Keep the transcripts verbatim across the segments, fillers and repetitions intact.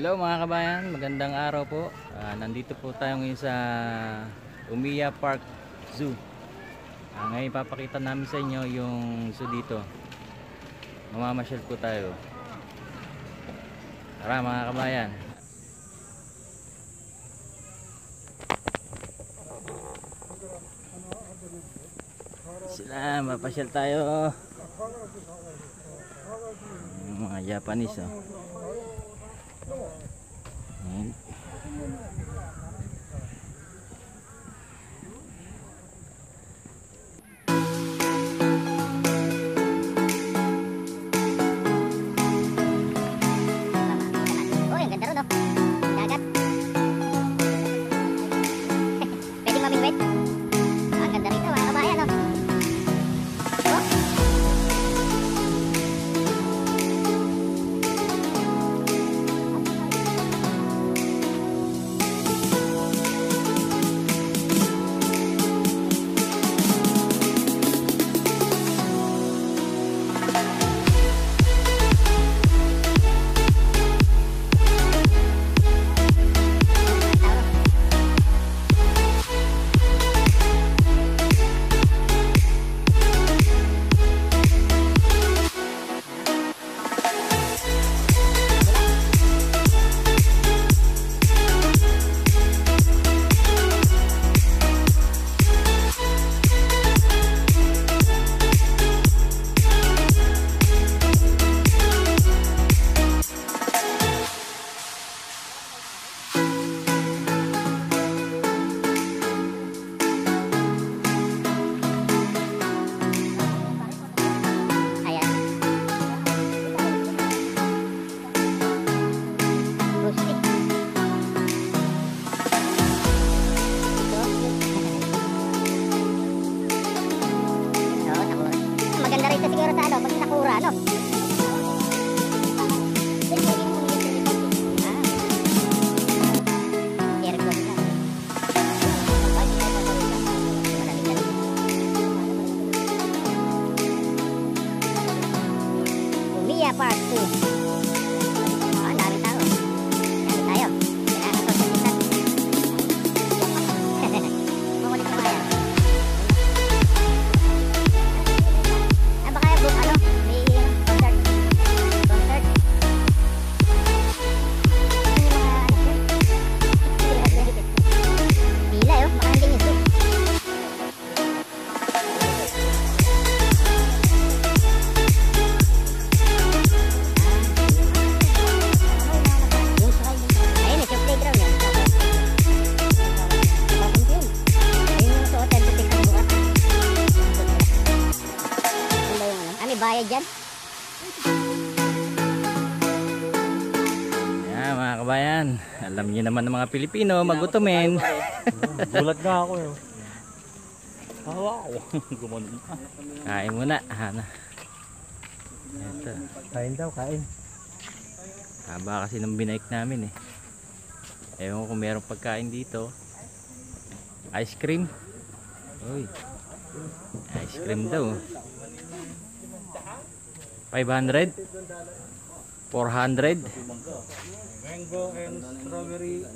Hello mga kabayan, magandang araw po. Uh, nandito po tayo ngayon sa Umiya Park Zoo. Uh, ngayon ipapakita namin sa inyo yung zoo dito. Mamamasyal po tayo. Tara mga kabayan. Sila, mapasyal tayo. Yung mga Japanese oh. Ayan. Oh, ang ganda ron oh. Dagat. Pwedeng mamingwit. Ang ganda rito mga kabayan oh. Oh. Maganda rito siguro sa ano, pag Sakura, no? Umiya Park Zoo. Oh, ang daming tao. Dami tayo. Kailangan ito sa kita. Mamulit na kaya. Ano, may concert. Concert. Pila yun, baka hindi nito. Ayun, ito playground yan. Ayun yung sa hotel, titik ang bukas. May bayad dyan? Yan mga kabayan, alam niyo naman ng mga Pilipino, magutumin. Gulat na ako yun. Hawa ako. Gumanon pa. Kain muna. Hana. Ito. Kain daw, kain. Haba kasi ng binike namin eh. Ewan ko kung merong pagkain dito. Ice cream. Uy. Ice cream daw. five hundred? four hundred? Mango and strawberry.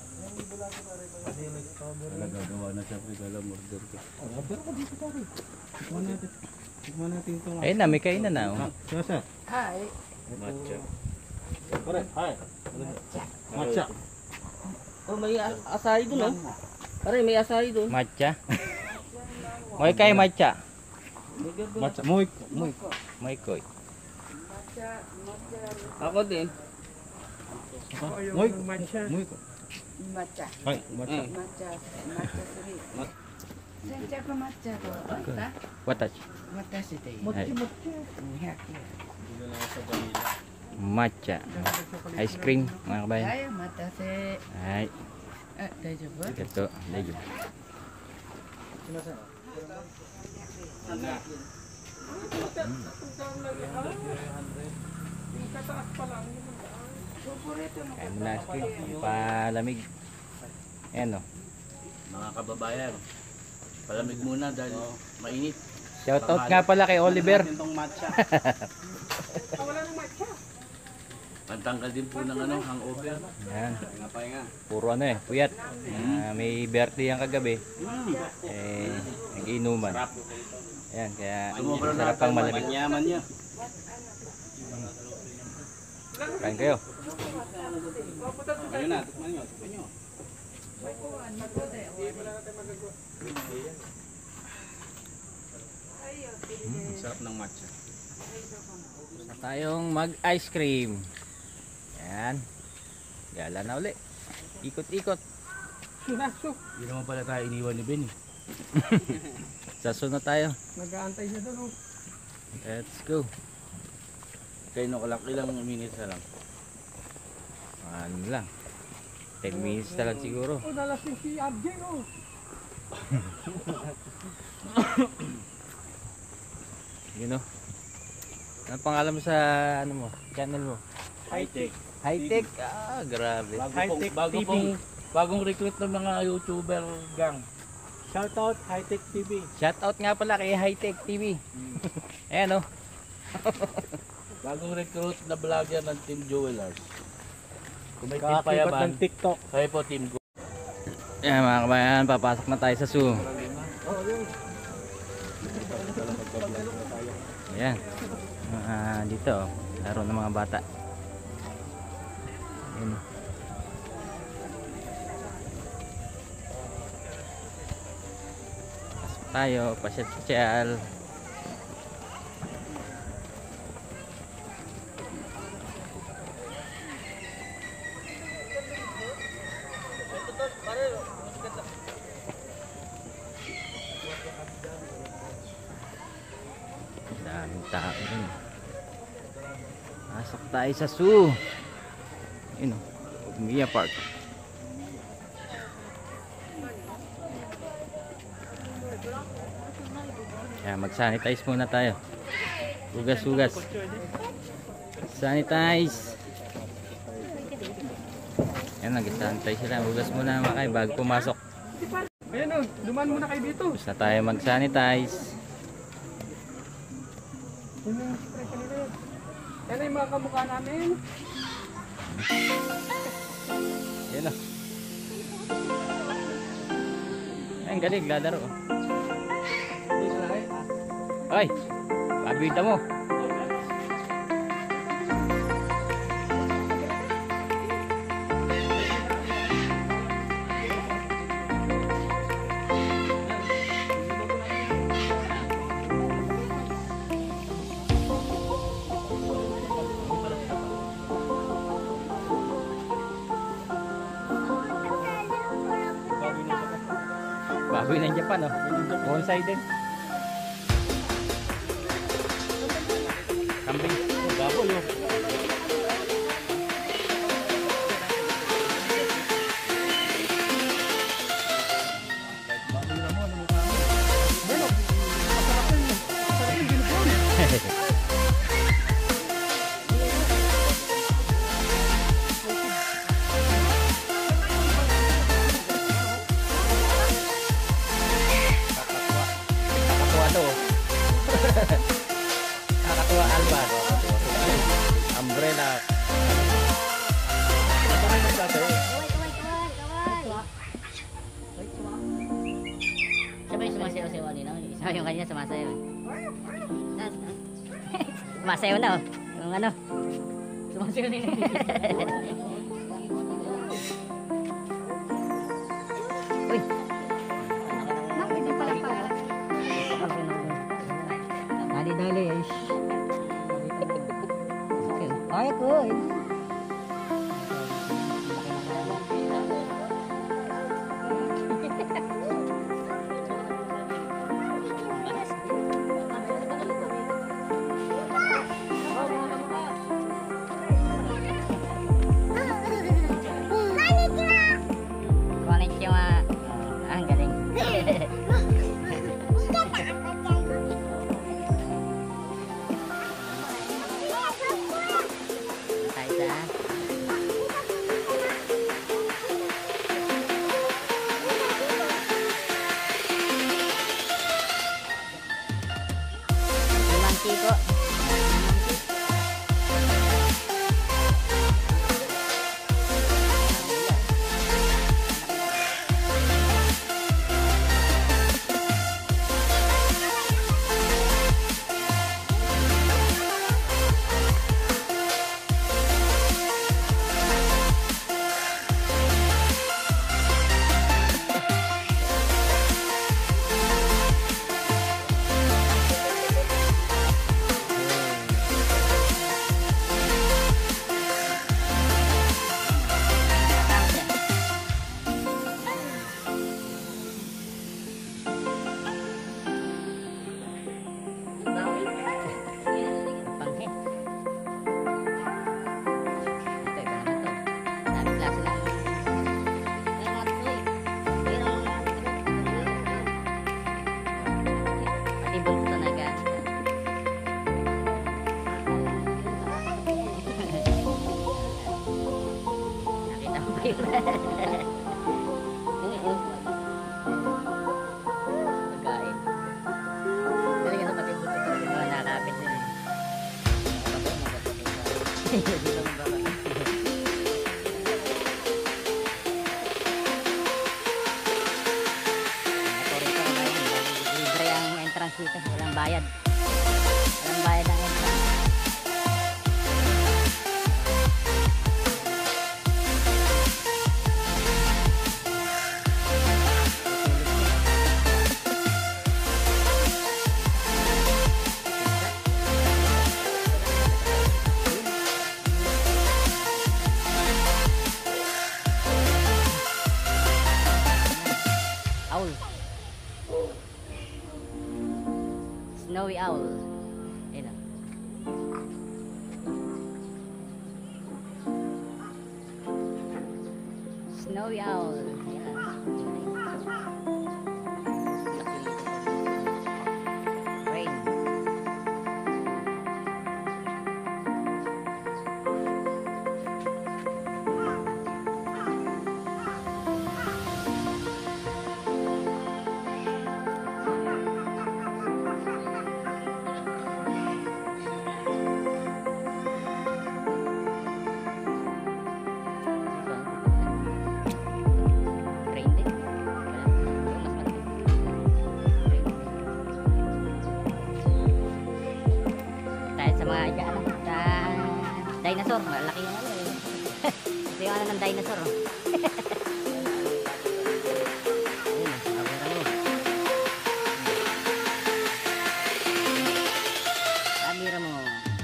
Nagagawa na siya pre, kala murder ko. Pero ko dito pare. Tikman natin. Tikman natin ito. Ayun na, may kainan na oh. Sasa. Hi. Matcha. Pare, hi. Matcha. Oh, may asari dun oh. Pare, may asari dun. Matcha. Moy kay matcha. Matcha. Moik. Moik. Moy koy. Ako din. Moik. Matcha. Moik. Matcha. Hai, matcha. Matcha. Matcha suri. Senjaku matcha to. Ata? Watachi. Watashi de. Hai. Hiyaki. Matcha. Ice cream mga kabayan. Hai, matase. Hai. Ah, daijoubu? Ito, daijoubu. Kain muna ice cream. Palamig. Ayan o. Mga kababayan, palamig muna dahil mainit. Shoutout nga pala kay Oliver. Itong matcha. Pantanggal din po ng ano, hangover. Yan. Pahinga. Puro ano eh, puyat. Ah, may birthday yan kagabi. Eh, nag-inuman. Ayan, kaya Sumobra na sarap pang malamig. Yaman niya. Kain kayo. Ayun na, tukman nyo, tukman nyo. Hmm, sarap ng matcha. Gusto tayong mag-ice cream. Ayan. Gala na uli. Ikot-ikot. Hindi naman pala tayo iniwan ni Ben. Sa sunod tayo. Nag-aantay siya doon. Let's go. Kayo no, ilang minutes na lang. Ano lang. ten minutes na lang siguro. Oh, nalasing si R J, oh. You know. Ano pangalan mo sa ano mo? Channel mo? High-tech. High Tech. Ah, grabe. Bago pong, bago pong, bagong recruit ng mga YouTuber gang. Shoutout, High-Tech T V. Shout out nga pala kay High Tech T V. Ayan oh. Bagong recruit na vlogger ng Team Jewelers. Kung may team Kakakibat payaban, ng TikTok. kayo po Team Go. Ayan mga kabayan, papasok na tayo sa zoo. Ayan. Ah, dito oh. Laro ng mga bata. Ayan. Pasok tayo, pasyal-pasyal. Daming tao rin. Pasok tayo sa zoo. Yun o, Mia Park. Kaya mag-sanitize muna tayo. Hugas-hugas. Sanitize. Yan, nag-sanitize sila. Hugas muna mga kayo bago pumasok. Ayan, oh. Duman muna kayo dito. Tapos na tayo mag-sanitize. Yan yung spray kanila yun. Yan ay mga kamukha namin. Yan o. Yan, galing, ladaro. Ay, pabita mo. Baboy ng Japan oh. Bonsai din. Kambing. Baboy oh. Kakatuwa to. Kakatuwa Alba. Umbrella. Kaway, kaway, kaway, kaway. Siya ba yung sumasayaw-sayaw nila? Isa yung kanina sumasayaw. Sumasayaw na oh. Yung ano. Sumasayaw nila. Uy. Hindi pala pala. Dali-dali eh. Ay ko eh. Konnichiwa. Ah, ang galing. Tayo sa limang tiko. Pagkain. Galing ano pati buto ko yung mga nakakapit din eh. Dito magbabakit. Libre ang entrance dito, walang bayad. Walang bayad ang entrance. Owl. Snowy owl. Ayun o. Snowy owl. Ayan. Rain. Rain din. Wala. Yung mas malaki. Rain. Dahil sa mga dyan, ano, sa dinosaur, malaki yung ano eh. Ito yung ano ng dinosaur. Oh. Ayun, awera mo. Awera mo.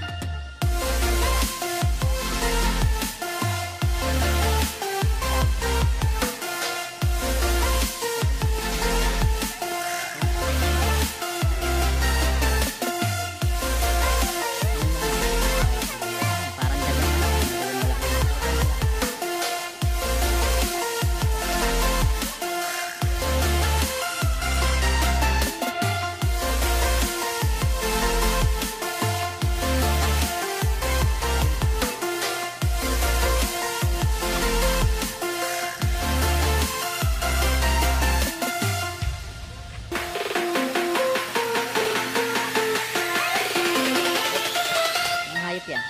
Parang dagang ano, dagang malaki. Ang hayop yan.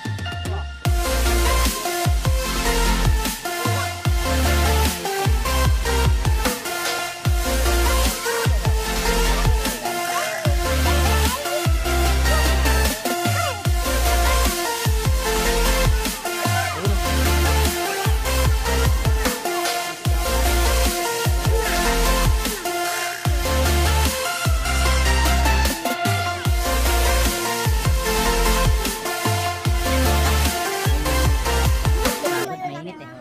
Pagod, mainit eh.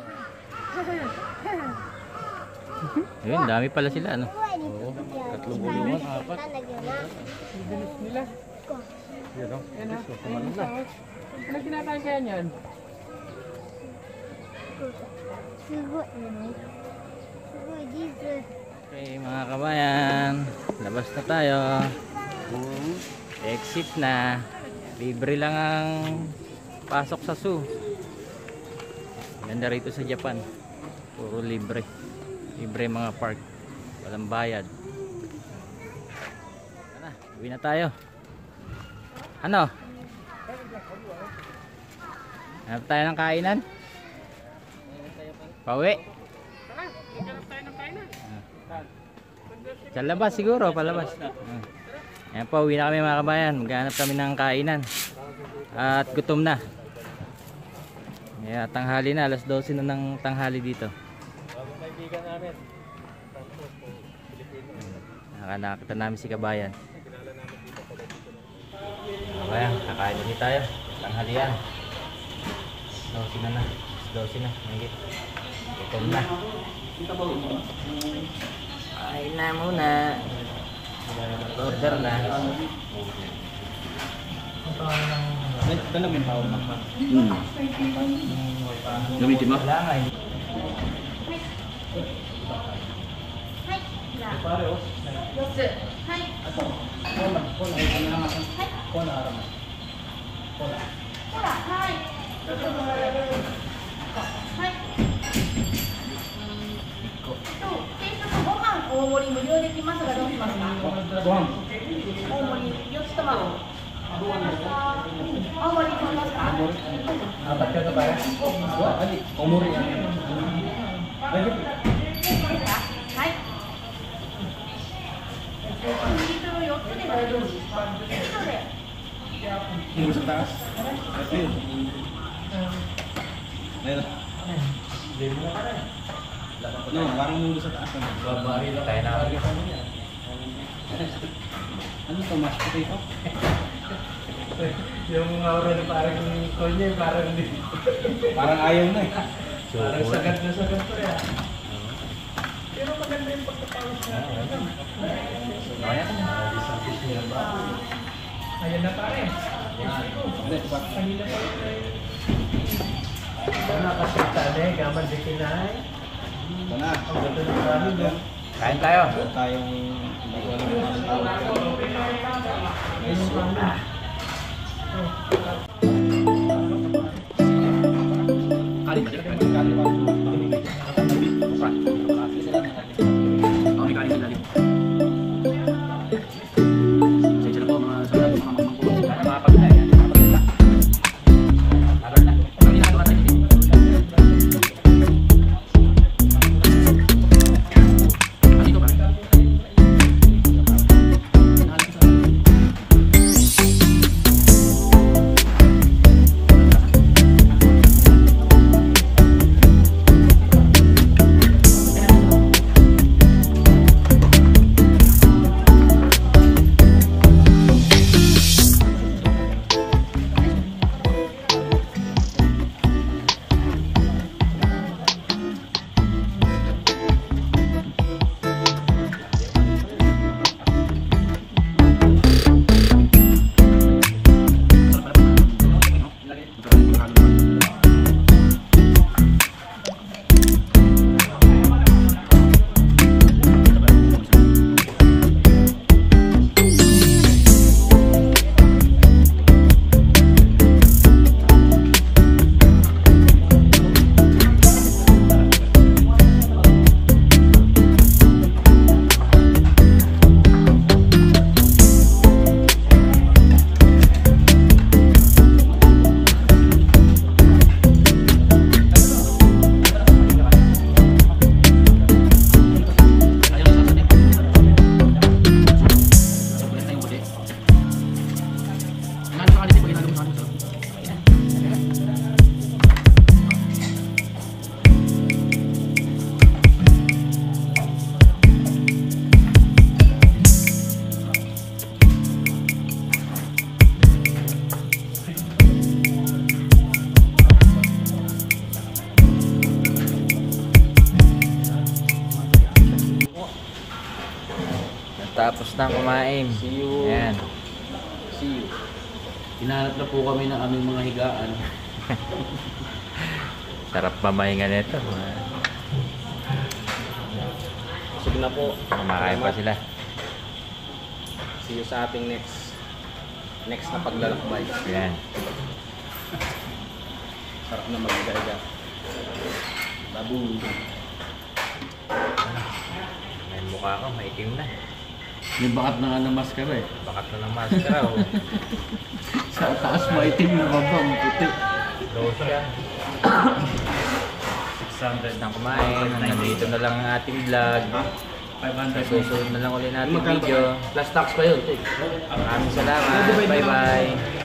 Ayun, dami pala sila, ano? Oo, tatlong kulungan, apat. Yan o. So, kumano na. Ano kinakain kaya niyan? Okay, mga kabayan, labas na tayo. Exit na. Libre lang ang pasok sa zoo. Ganda rito sa Japan. Puro libre. Libre mga park. Walang bayad. Tara, uwi na tayo. Ano? Hanap tayo ng kainan? Pauwi? Sa labas siguro, palabas. Ah. Ayan po, uwi na kami mga kabayan. Maghanap kami ng kainan. At gutom na. Kaya tanghali na, alas dose na ng tanghali dito. Bagong kaibigan namin. Nakakita namin si kabayan. Kabayan, kakain ulit tayo. Tanghalian. dose na na. dose na. Mahigit. Gutom na. Kain na muna. Order na. Ito namin tawag na. Hmm. Gamitin mo? Wala nga eh. Pare, oh. Kola, kola, kola, kola. Kola. 盛り無料できますがどうしますか？ ご飯。 大盛りよっつ卵。大盛り取りますか？ Apat ka na ba? Dua, ali. Omori yan. Lagi. はい。リットルよっつで大丈夫ですか？そうで。 Yung sa taas. Ito yun. Meron. No, parang yung sa taas. Babae lang. Tayo na ako. Ano to, mashed potato? Yung aura na parang konya, parang di. Parang ayaw na eh. Parang sagad na sagad pa yan. Pero maganda yung pagkatawag na. Ayan na pare. Hindi, bak- Kanina pa rin eh. Wala ka sa tane, gaman di kinay. Ito na. Ang ganda ng marami doon. Kain tayo. Meron tayong hindi ko alam kung anong tawag ko. Nice one. Tapos na kumain. See you. Ayan. See you. Hinahanap na po kami ng aming mga higaan. Sarap mamahinga nito. Busog na po. Kumakain pa sila. See you sa ating next next na paglalakbay. Ayan. Sarap na mag-higa. Baboy. May mukha ko, maitim na. May bakat na nga ng maskara eh. Bakat na ng maskara oh. Sa taas maitim na baba, maputi. Close ka. six hundred na kumain. Nandito na lang ang ating vlog. five hundred. Susunod na lang ulit natin video. Plus tax pa yun. Maraming salamat. Bye bye.